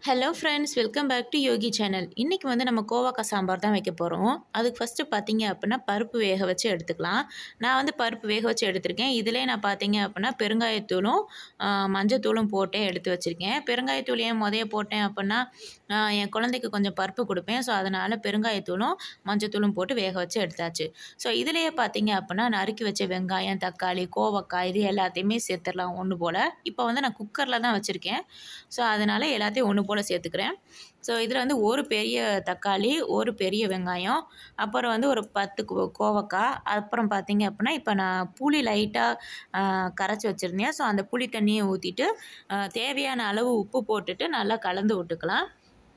Hello friends, welcome back to Yogi Channel. இன்னைக்கு வந்து நம்ம கோவாக்காய் சாம்பார் தான் வைக்க போகிறோம். அதுக்கு ஃபஸ்ட்டு பார்த்தீங்க அப்படின்னா பருப்பு வேக வச்சு எடுத்துக்கலாம். நான் வந்து பருப்பு வேக வச்சு எடுத்திருக்கேன். இதிலே நான் பார்த்தீங்க அப்படின்னா பெருங்காயத்தூளும் மஞ்சத்தூளும் போட்டே எடுத்து வச்சுருக்கேன். பெருங்காயத்தூள் ஏன் முதைய போட்டேன் அப்படின்னா என் குழந்தைக்கு கொஞ்சம் பருப்பு கொடுப்பேன். ஸோ அதனால் பெருங்காயத்தூளும் மஞ்சத்தூளும் போட்டு வேக வச்சு எடுத்தாச்சு. ஸோ இதிலேயே பார்த்தீங்க அப்படின்னா நறுக்கி வச்ச வெங்காயம், தக்காளி, கோவக்காய் இது எல்லாத்தையுமே சேர்த்துடலாம் ஒன்று போல். இப்போ வந்து நான் குக்கரில் தான் வச்சுருக்கேன். ஸோ அதனால் எல்லாத்தையும் ஒன்று போல் சேர்த்துக்கிறேன். ஸோ இதில் வந்து ஒரு பெரிய தக்காளி, ஒரு பெரிய வெங்காயம், அப்புறம் வந்து ஒரு 10 கோவக்காய், அப்புறம் பார்த்தீங்க அப்படின்னா இப்போ நான் புளி லைட்டாக கரைச்சி வச்சுருந்தேன். ஸோ அந்த புளி தண்ணியை ஊற்றிட்டு தேவையான அளவு உப்பு போட்டுட்டு நல்லா கலந்து விட்டுக்கலாம்.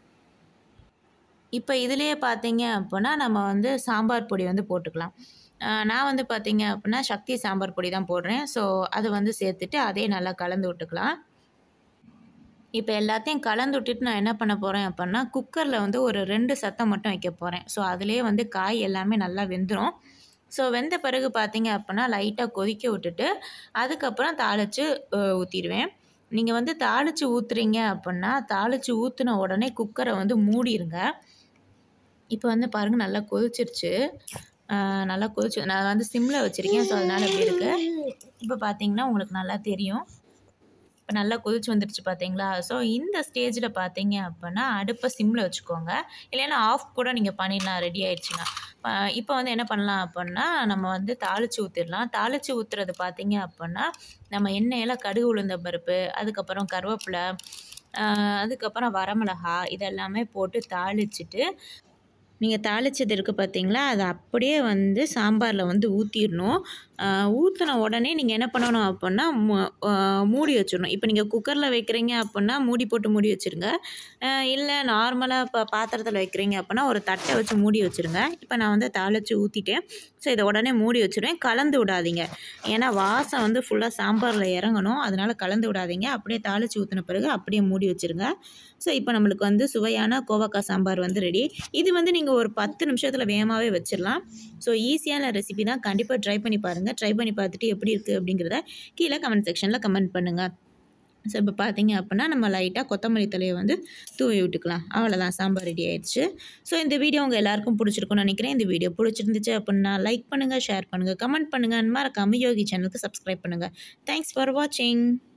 இப்போ இதிலேயே பார்த்தீங்க அப்படின்னா நம்ம வந்து சாம்பார் பொடி வந்து போட்டுக்கலாம். நான் வந்து பார்த்தீங்க அப்படின்னா சக்தி சாம்பார் பொடி தான் போடுறேன். ஸோ அதை வந்து சேர்த்துட்டு அதே நல்லா கலந்து விட்டுக்கலாம். இப்போ எல்லாத்தையும் கலந்து விட்டுட்டு நான் என்ன பண்ண போகிறேன் அப்படின்னா குக்கரில் வந்து ஒரு 2 சத்தம் மட்டும் வைக்க போகிறேன். ஸோ அதிலே வந்து காய் எல்லாமே நல்லா வெந்துடும். ஸோ வெந்த பிறகு பார்த்தீங்க அப்படின்னா லைட்டாக கொதிக்க விட்டுட்டு அதுக்கப்புறம் தாளித்து ஊற்றிடுவேன். நீங்கள் வந்து தாளித்து ஊற்றுறீங்க அப்படின்னா தாளித்து ஊற்றின உடனே குக்கரை வந்து மூடிடுங்க. இப்போ வந்து பாருங்கள் நல்லா கொதிச்சிருச்சு. நல்லா கொதிச்சு நான் வந்து சிம்மில் வச்சுருக்கேன். ஸோ அதனால் அப்படி இருக்குது. இப்போ பார்த்தீங்கன்னா உங்களுக்கு நல்லா தெரியும். இப்போ நல்லா கொதிச்சு வந்துடுச்சு பார்த்தீங்களா? ஸோ இந்த ஸ்டேஜில் பார்த்தீங்க அப்படின்னா அடுப்பை சிம்மில் வச்சுக்கோங்க. இல்லைன்னா ஆஃப் கூட நீங்கள் பண்ணிடலாம் ரெடி ஆயிடுச்சுன்னா. இப்போ வந்து என்ன பண்ணலாம் அப்படின்னா நம்ம வந்து தாளித்து ஊற்றிடலாம். தாளித்து ஊற்றுறது பார்த்தீங்க அப்படின்னா நம்ம எண்ணெயில் கடுகு உளுந்த பருப்பு, அதுக்கப்புறம் கருவேப்பிலை, அதுக்கப்புறம் வரமிளகா இதெல்லாமே போட்டு தாளிச்சிட்டு நீங்கள் தாளித்தது இருக்குது பார்த்தீங்களா, அதை அப்படியே வந்து சாம்பாரில் வந்து ஊற்றிடணும். ஊற்றின உடனே நீங்கள் என்ன பண்ணணும் அப்படின்னா மூடி வச்சிடணும். இப்போ நீங்கள் குக்கரில் வைக்கிறீங்க அப்படின்னா மூடி போட்டு மூடி வச்சுருங்க. இல்லை நார்மலாக இப்போ பாத்திரத்தில் வைக்கிறீங்க அப்படின்னா ஒரு தட்டை வச்சு மூடி வச்சுருங்க. இப்போ நான் வந்து தாளித்து ஊற்றிட்டேன். ஸோ இதை உடனே மூடி வச்சுருவேன். கலந்து விடாதீங்க. ஏன்னா வாசம் வந்து ஃபுல்லாக சாம்பாரில் இறங்கணும். அதனால் கலந்து விடாதீங்க. அப்படியே தாளித்து ஊற்றின பிறகு அப்படியே மூடி வச்சுருங்க. ஸோ இப்போ நம்மளுக்கு வந்து சுவையான கோவக்காய் சாம்பார் வந்து ரெடி. இது வந்து நீங்கள் ஒரு 10 நிமிஷத்தில் வேகமாகவே வச்சிடலாம். ஸோ ஈஸியான ரெசிபி தான். கண்டிப்பாக ட்ரை பண்ணி பாருங்கள். ட்ரை பண்ணி பார்த்துட்டு எப்படி இருக்குது அப்படிங்கிறத கீழே கமெண்ட் செக்ஷனில் கமெண்ட் பண்ணுங்கள். ஸோ இப்போ பார்த்தீங்க அப்படின்னா நம்ம லைட்டாக கொத்தமல்லி தலையை வந்து தூவி விட்டுக்கலாம். அவ்வளோதான், சாம்பார் ரெடி ஆயிடுச்சு. ஸோ இந்த வீடியோ உங்கள் எல்லாருக்கும் பிடிச்சிருக்குன்னு நினைக்கிறேன். இந்த வீடியோ பிடிச்சிருந்துச்சு அப்படின்னா லைக் பண்ணுங்கள், ஷேர் பண்ணுங்கள், கமெண்ட் பண்ணுங்கள். மறக்காமல் யோகி சேனலுக்கு சப்ஸ்கிரைப் பண்ணுங்கள். தேங்க்ஸ் ஃபார் வாட்சிங்.